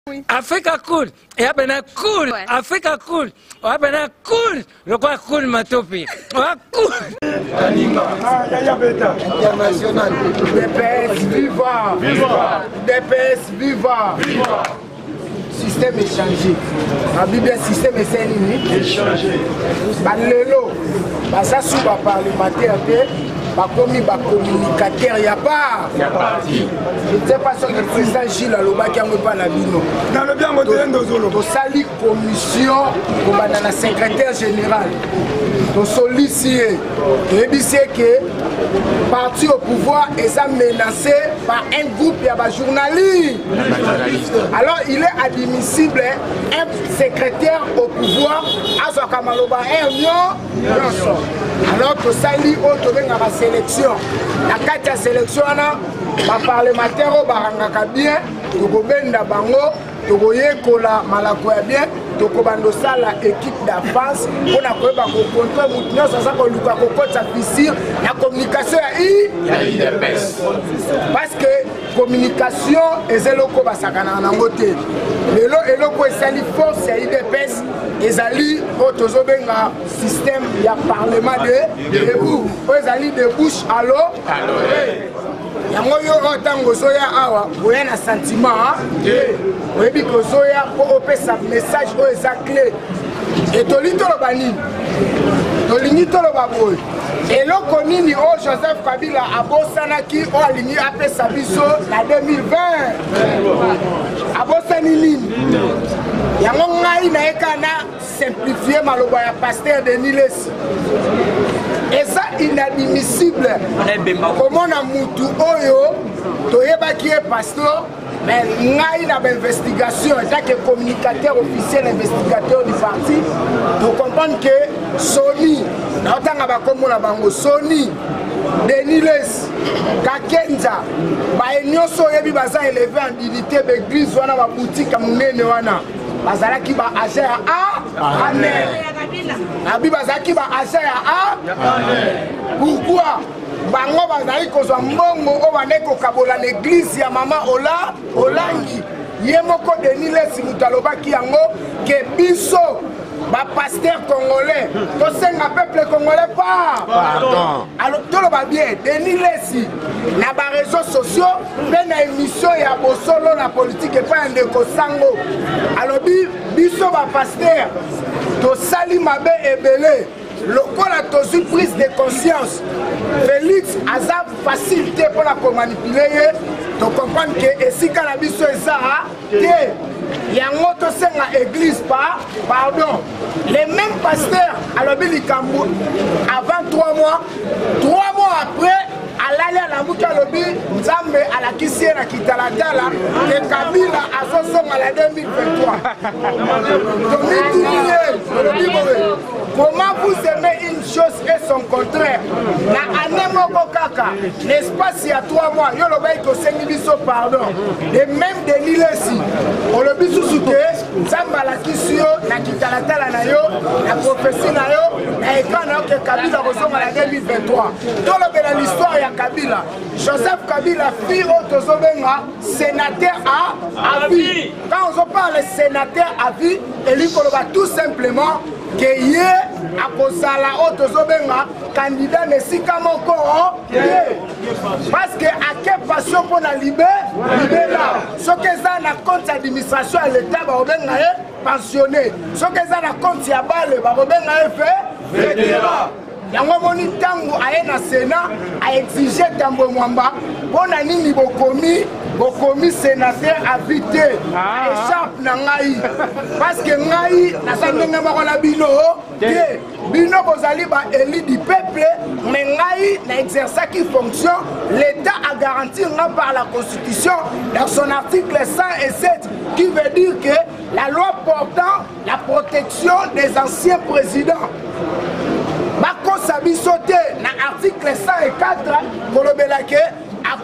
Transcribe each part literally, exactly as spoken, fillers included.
Africa cool, et abena cool, Africa cool, ou abena cool, le quoi cool matopi, ou cool. International. D P S viva, viva. D P S viva, viva. Système échangé. La Bible système est échangé. Balelo, ça sous va parlementaire. Bakomi ba communicateur ya pas. Je ne sais pas si le président Gilles Aloba qui a pas la bino. Dans le bien moderne d'Ozolo. To sali commission pour la secrétaire général. To solliciter. Et dit que parti au pouvoir est menacé par un groupe de journalistes. Alors il est admissible un secrétaire au pouvoir à Zokamaloba alors que sali auto venga la sélection la carte de sélection na ba parlementaire au barangaka bien to benda bango to koyekola malako ya bien to kobando sala équipe d'avance pona koyeba ko contrôle mutinyo ça ko luka ko kota fissure la communication ya i ya D P S parce que communication ezeloko basakana na ngote lelo eloko esali force ya I D P S ezali otozo benga système ya parlement de debout ezali de bouche à l'eau yango yo otango soya awa boya na sentiment oyebi ko soya po opesa message o eza clé et tolito lo banini tolingi tolo baboy eloko nini o Joseph Kabila abosanaki o alingi apesa biso na deux mille vingt abosani nini yango ngai na ekana simplifier maloba ya pasteur Denis Lesi eza inadmissible komona mutu oyo toyebaki e pasteur mais ngai na investigation eza que communicateur officiel investigateur du parti to comprendre que Sony na otanga bakombo na bango Sony Denis Lesi Kakenza ba nyonso yebi baza élevé en dignité l'église wana ba boutique munene wana bazalaki ba agent a amen abi bazalaki ba agent a pourquoi bango bazali kozwa mbongo o bane ko kabola l'église ya mama Ola Olangi ye moko Denis Lesi mutalobaki yango ke biso ba pasteur congolais to senga peuple congolais pas pardon alors tout le va bien Denis Lesi na ba réseaux sociaux pe na émission ya bosolo na politique et pas ndeko sango alors bi biso ba pasteur to sali mabe ebele lokola tozu prise de conscience Félix azab facilité pour la manipuler to comprendre que esika na biso eza que yango to senga église pas pardon les mêmes pasteurs alors bilikambo avant trois mois trois mois après alali ala muka lobi nzambe alakisi na kitalatala ke Kabila azosonga la deux mille vingt-trois comment vous aimez une chose et son contraire na année moko kaka l'espace ya trois mois yo lobai ko sengi biso pardon et même Denis Lesi o lobi susu ke nzambe alakisi yo na kitalatala na yo na prophétie na yo na écran na ke Kabila azosonga la deux mille vingt-trois to lobela l'histoire ya Kabila Joseph Kabila fille Otozobenga sénateur à à vie quand on parle sénateur à vie Eli Koloba tout simplement que yé a kozala Otozobenga candidat nesika moko parce que à quelle passion pour la libé libéra ce que ça na compte administration à l'état ba obenga pensionné ce que ça na compte ya bale ba obenga fait vétéran yango moni tango aye na Sénat a exigé Tambo Mwamba pona nini bokomi bokomi sénateur invité échappe na ngai parce que ngai na sandenge moko na bino te bino bozali ba élu du peuple mais ngai na exercer qui fonction l'état a garanti par la constitution dans son article cent sept qui veut dire que la loi portant la protection des anciens présidents Bako Sabi sauté dans l'article cent quatre kolobela ke a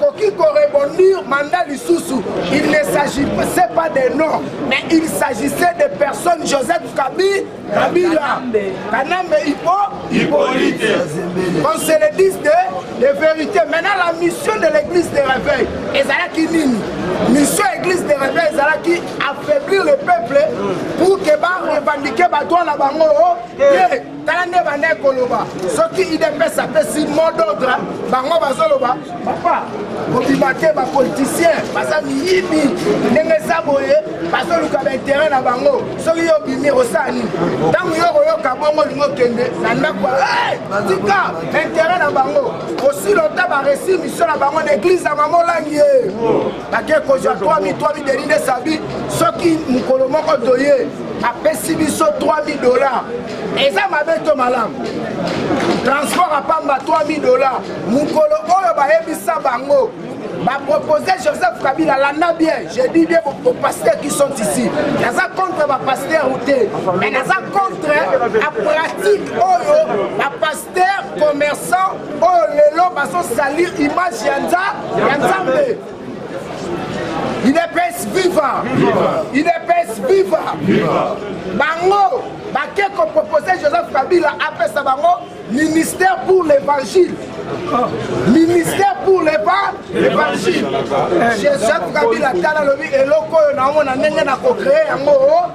bakoki rebondir mandat lisusu. Il ne s'agissait pas des noms, mais il s'agissait de personnes. Joseph Kabila, Kabila, Kanambe Hippo, Hippolyte. Qu'on se le dise de, de vérité. Maintenant, la mission de l'église de réveil, Ezalaki Nini. Mission église de réveil, Ezalaki affaiblir le peuple pour que ba revendiquer ba droit la bango. Et Talane Bane Koloba. Ce qui I D P s'appelle si mot d'ordre, bango bazoloba. Papa, Kobimate ba politicien, basa miyibi, ndenge saboye, bazoluka ba intérêt na bango. Ce qui yo bimi osani. Tango yo yo kabongo lingo kende, na ndakwa, hey, tika, intérêt na bango. Aussi longtemps ba récit mission na bango d'église à maman langier. Bake ko ja trois mille trois mille de l'Inde sabi, ce qui mukolo moko doye. Après six mille trois mille dollars. Et ça m'a beto malam. Transport à Pamba trois mille dollars. Moukolo Oyo Baebisa Bango. Va proposer Joseph Kabila l'ana bien. J'ai dit bien aux pasteurs qui sont ici. Naza contre ma pasteur routé. Mais naza contre la pratique Oyo, la pasteur commerçant Oyo Lelo Baso salir image Yanza Yanzambe. Il est pèse vivant. Il est pèse vivant. Bango, Baké qu'on proposait Joseph Kabila après ça bango, ministère pour l'évangile. Ministère pour l'évangile. Joseph Kabila tala lobi eloko na mona ndenge na ko créer yango.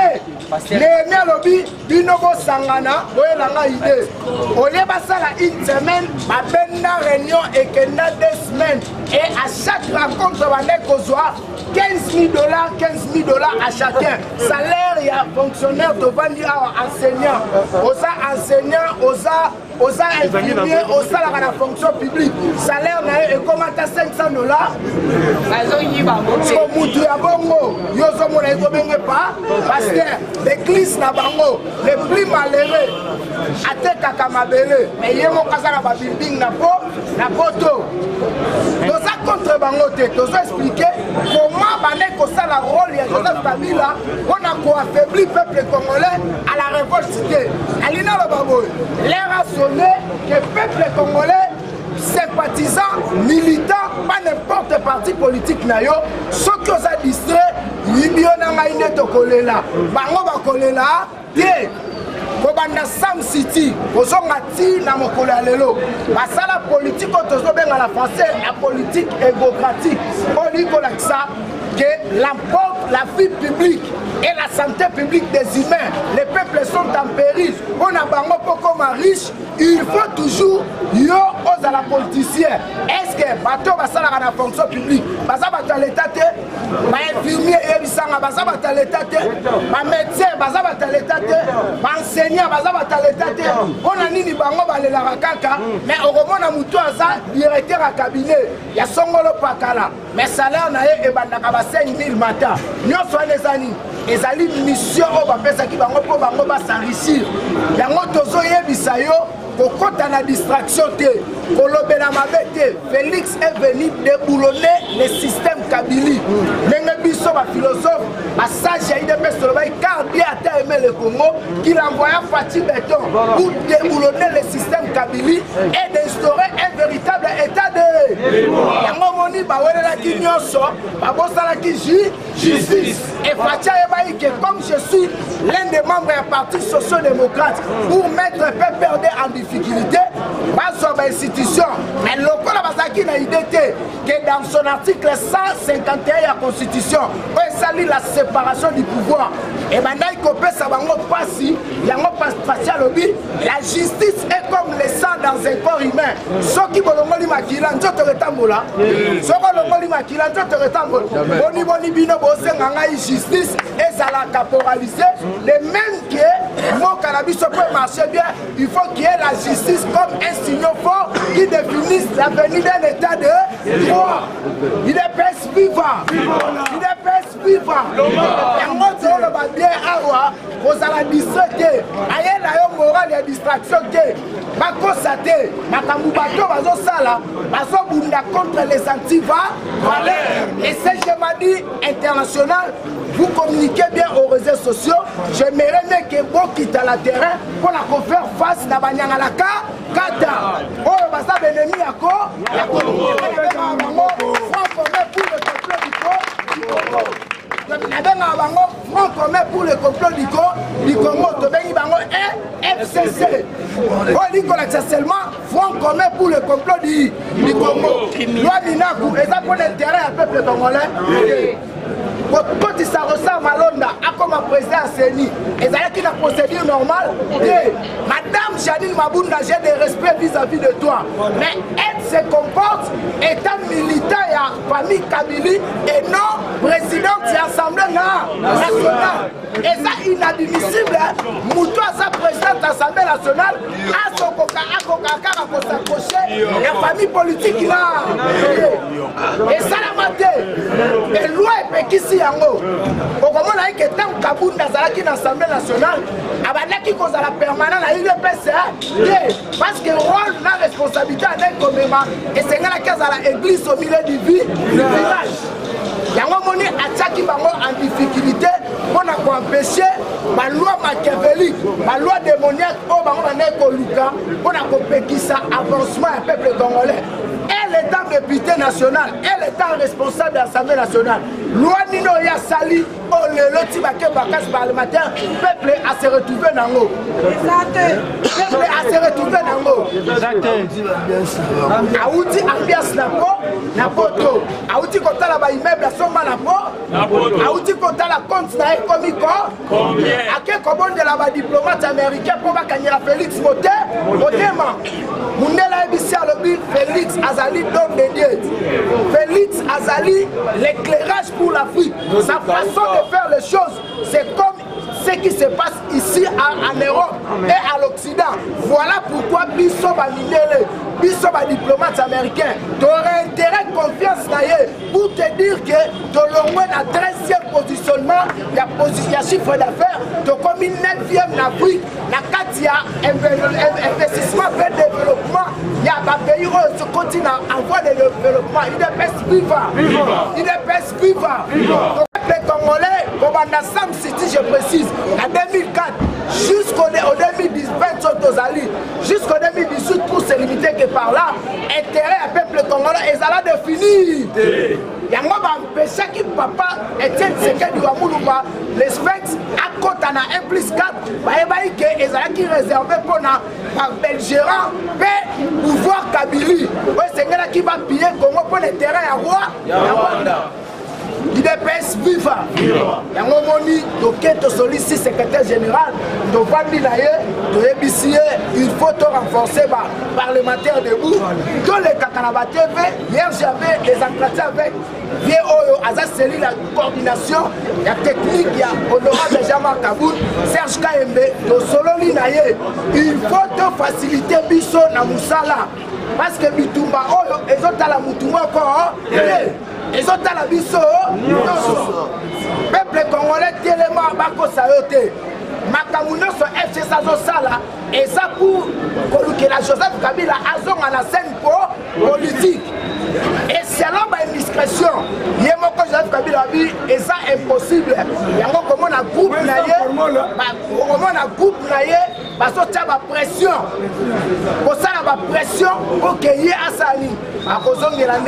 Les lobby binobo sangana boyelanga idée. Olé basala une semaine, ma benda réunion et kenda deux semaines et à chaque rencontre va kozwa quinze mille dollars, quinze mille dollars à chacun. Salaire, il y a fonctionnaire de Bandi à enseignant. Osa enseignant, osa, osa infirmier, osa la fonction publique. Salaire, et comment t'as cinq cents dollars? Comme tu as bongo, yozo mon ego bengue pas, parce que l'église n'a bango, les plus malheureux, ate kakamabele, mais yemo kasara ba building na po, na poto. Toza contre bango te, toza expliquer comment bané ko ça la rôle ya Joseph Kabila, on a ko affaibli peuple congolais à la révolte cité. Alina le babo, l'air a sonné que peuple congolais sympathisants, militants, pas n'importe parti politique nayo, ceux qui ont distrait, Libyo nanga ine to kolela, bango ba kolela, ye, kobanda Sam City, ozonga ti na mokolo ya lelo, basala politique otozo benga la français, la politique égocratique, on dit que ça, que l'emporte la vie publique et la santé publique des humains, les peuples sont en péril, on a bango poko riche, il faut toujours yo aux à la politicien. Est-ce que bateau basala na fonction publique, basa bata l'état te, ba infirmier et bisanga basa bata l'état te, ba médecin basa bata l'état te, ba enseignant basa bata l'état te, on a nini bango balela kaka, mais au romona mutu aza directeur à cabinet, ya songolo pakala, mais salaire na e bandaka ba cinq mille mata. Nyonso les ani ezali mission o ba pesa ki bango po bango ba s'enrichir. Yango tozo yebisa yo kokota na distraction te, kolobela mabe te. Félix est venu déboulonner le système Kabili. Ndenge biso ba philosophe, ba sage ya I D P Solobai car Dieu a aimé le Congo qu'il envoya Fatih Béton pour déboulonner le système Kabili et d'instaurer un véritable état de yango moni ba welela ki nyonso ba bosala ki justice et Fatih ebayi que comme je suis l'un des membres du parti social-démocrate pour mettre le peuple perdu en difficulté, pas sur l'institution, mais le col Bazaki n'a idée que dans son article cent cinquante et un de la Constitution, on salue la séparation du pouvoir. Et maintenant, il copie ça, il y a un lobby. La justice est comme le sang dans un corps humain. Ceux qui veulent le maquiller, ils ont le tambola. Ceux qui veulent le maquiller, ils ont le tambola. Boni boni bino bosse nganga justice et ça la caporaliser. Les mêmes qui mon cannabis peut marcher bien, il faut qu'il y ait la justice comme un signal fort qui définisse l'avenir d'un état de droit. Il est pèse vivant. Il est pèse vivant. Et moi, je le bien awa, vous allez distraire. Aïe, la morale ya distraction te bakosa te makambo bato bazosala bazobunda contre les anti-valeurs. Et C G Madi International, vous communiquez bien aux réseaux sociaux. J'aimerais bien que vous quittez la terrain pour la faire face à Banyangalaka Kata. Oh, bah ça, l'ennemi à quoi? Il y a pour le Front commun pour le complot du Congo, du Congo, F C C. On dit qu'on a seulement Front commun pour le complot du Congo. Loi Minakou, et ça pour l'intérêt à peuple congolais. Quand ça ressemble à Londres, à comme un président Séni, et ça qui a une procédure normale, Madame Janine Mabunda, j'ai des respects vis-à-vis de toi. Mais elle se comporte étant militant et à famille Kabili et non présidente de l'Assemblée nationale. Et ça inadmissible, Moutou à sa présidente de l'Assemblée nationale, à son coca, à coca, à s'accrocher, la famille politique là. Et ça la maté. Et loi est qui si yango. Au moment où il y a tant de Kabounda dans l'Assemblée nationale, il y a la permanente à l'U D P C A. Parce que le rôle, la responsabilité d'un commémore, et c'est là qu'il y a l'église au milieu du village. Il y a un moment qui est en difficulté pour empêcher la loi machiavélique, la loi démoniaque, pour empêcher ça avancement du peuple congolais. Elle est en député national, elle est en responsable de l'Assemblée nationale. Loi Nino Yassali, oh le lotibake bakas parlementaire, peuple a se retrouvé dans l'eau. Peuple a se retrouvé dans l'eau. Aouti ambiance na po, na poto. Aouti kota la ba immeuble a somba na po. Aouti kota la compte na ekomiko. Ake kobon de la ba diplomate américain pour bakanyela Félix Moté. Motema. Mundela ebisia lobi Félix Azali d'homme de Dieu. Félix Azali, l'éclairage pour l'Afrique. Sa façon de faire les choses, c'est comme ce qui se passe ici en, en Europe et à l'Occident. Voilà pourquoi Bisso va minere, Bisso va diplomate américain. Tu aurais intérêt de confiance d'ailleurs pour te dire que tu as au moins la treizième positionnement, il y a chiffre d'affaires, tu as comme une neuvième en Afrique, la quatre il y a investissement vers le développement, il y a un pays où ce continent en voie de développement, il est best vivant, il est best vivant. Les Congolais, comme en Assam City, je précise, en deux mille quatre jusqu'au deux mille dix-huit, jusqu'au deux mille dix-huit, pour se limiter que par là, intérêt à peuple congolais, et ça l'a défini. Il y a un empêché que papa Etienne Tshisekedi du Wamoulouba, les Sphinx, à côté de un plus quatre, et ça qui réservé pour un Belgérant, mais pouvoir Kabili. C'est là qui va piller Congo pour les terrains à Rwanda. Il est P S vivant. Il y a un moment où sollicite secrétaire général, il faut renforcer les parlementaires debout. Dans les Kakanaba T V, hier j'avais des entretiens avec Vieux Oyo, Azazeli, la coordination, la technique, il y a honorable Jean-Marc Kaboul, Serge Kaembe, Sololi Naye. Il faut faciliter Bisso na Moussala. Parce que Bitumba Oyo, ils ont à la Moutumba encore. Et ont à la biso, peuple congolais tellement bako sayote. Makamuno so F C Sala et ça pour que la Joseph Kabila azong à la scène politique. Et selon ma indiscrétion, Yemoko Joseph Kabila dit et ça impossible. Yango comment on a groupe naie, comment on a groupe naie, parce que tu as ma pression. Pour ça la pression pour qu'il y ait Asani. À cause de la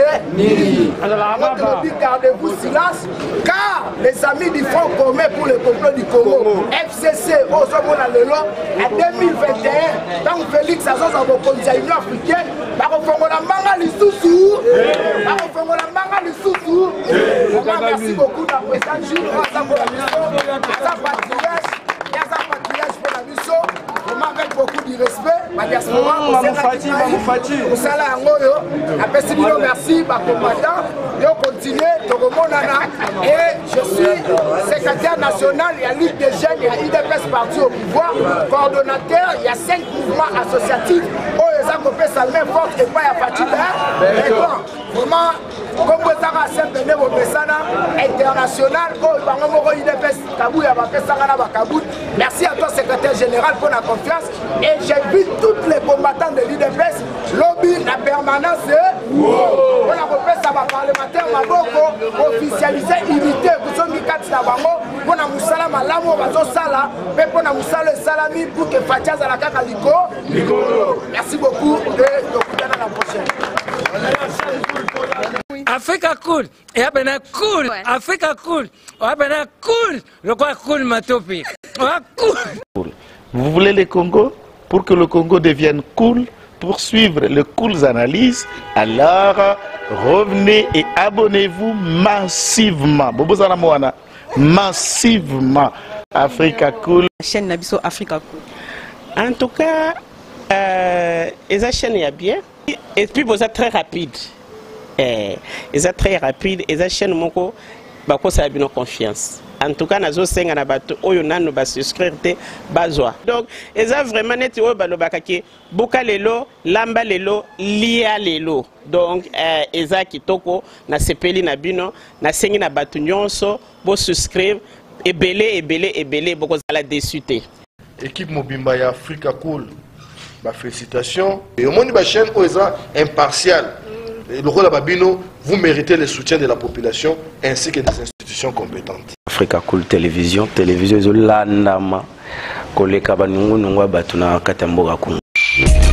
dengue, gardez-vous silence, car les amis du Front commun pour le complot du Congo, F C C, au Zomona Lelo, en deux mille vingt et un, tant que Félix Azos a beaucoup de l'Union africaine, par au Congo la manga l'Issoussou, par au Congo la manga l'Issoussou. Merci beaucoup d'un président Gilles, à sa pour la mission, à sa patriage, et à sa patriage pour la mission. Avec beaucoup de respect, ma diaspora, au Sala Angoyo, après ce que merci, ma combattant, et on continue, et je suis secrétaire national, il y a Ligue des jeunes, il y a I D P S parti au pouvoir, coordonnateur, il y a cinq mouvements associatifs, où les accompagnent sa main forte et pas à partir de vraiment, comme vous avez à Saint-Denis, vous international oyo bango moko I D P S Kabuya bapesanga na bakabut. Merci à toi secrétaire général pour la confiance et j'invite tous les combattants de l'I D P S lobby la permanence on a repris ça va parlementaire maboko officialiser unité kusomi kati na bango pona musala malamu bazo sala pe pona musala salami pour que Fatia za la kaka liko liko. Merci beaucoup et tokutana la prochaine. Africa cool, et après cool, Africa cool, après cool, le quoi cool matopi, cool. Vous voulez le Congo? Pour que le Congo devienne cool, pour suivre les cool analyses, alors revenez et abonnez-vous massivement. Bobo Zanamoana, massivement. Africa cool. Chaîne Nabiso Africa cool. En tout cas, euh, les chaînes y a bien. Et puis vous êtes très rapide. Eh, ils êtes très rapide. Les chaînes moko, bako ça a bien confiance. En tout cas, nazo senga na bato oyo nanu ba souscrire te bazwa. Donc, ils ont vraiment net oyo balo bakaki boka lelo, lamba lelo, lia lelo. Donc, eh, ils ont kitoko na sepeli na bino, na sengi na bato nyonso, bo souscrire et belé et belé et belé boko za la déçuté. Équipe Mobimba ya Africa Cool. Bah, félicitations. Et au monde de la chaîne, ils sont impartial. Et le rôle de Babino, vous méritez le soutien de la population ainsi que des institutions compétentes. Africa Cool Télévision, télévision, landama, koleka banungu nungwa batuna katamboga kungu.